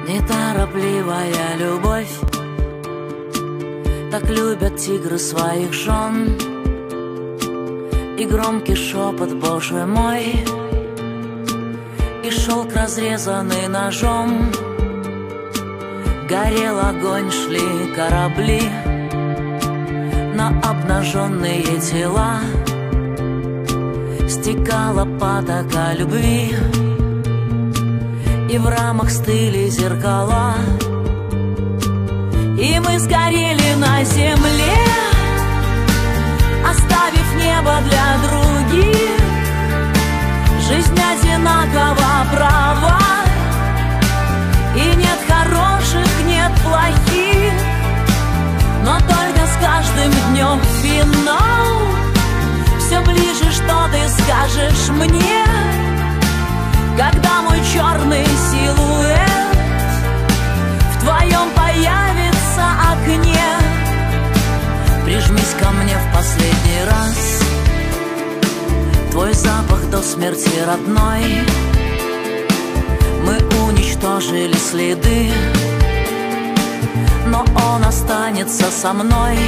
Неторопливая любовь, так любят тигры своих жен. И громкий шепот, Боже мой, и шелк, разрезанный ножом. Горел огонь, шли корабли на обнаженные тела. Стекала потока любви, и в рамах стыли зеркала. И мы сгорели на земле, оставив небо для других. Жизнь одинакова права, и нет хороших, нет плохих. Но только с каждым днем финал. Все ближе, что ты скажешь мне, когда мой черный силуэт в твоем появится окне. Прижмись ко мне в последний раз, твой запах до смерти родной. Мы уничтожили следы, но он останется со мной.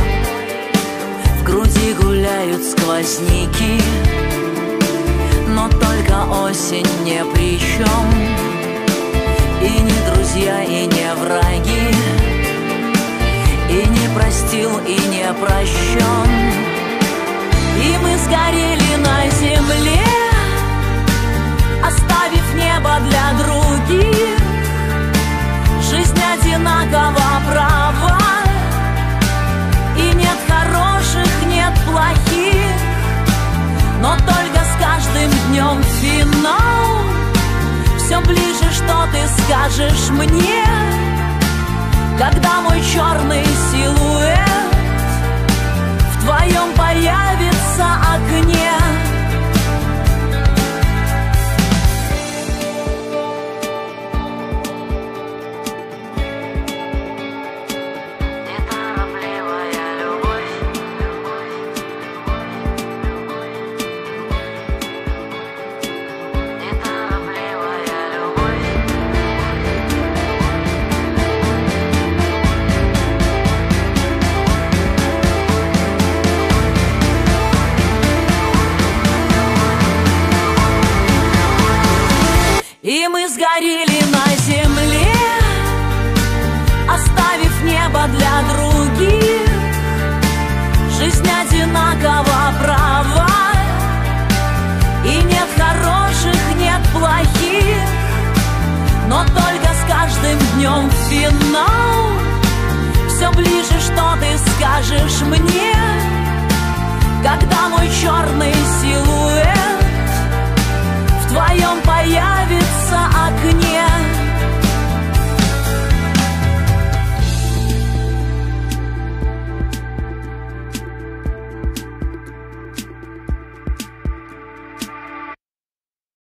В груди гуляют сквозняки, но только осень не при чем. И не друзья, и не враги, и не простил, и не прощен. И мы сгорели на земле, оставив небо для других. Жизнь одинакова права, и нет хороших, нет плохих. Но только с каждым днем финал. Все ближе, что ты скажешь мне, когда мой черный силуэт в твоем появится окне. И мы сгорели на земле, оставив небо для других. Жизнь одинакова права, и нет хороших, нет плохих. Но только с каждым днем финал. Все ближе, что ты скажешь мне, когда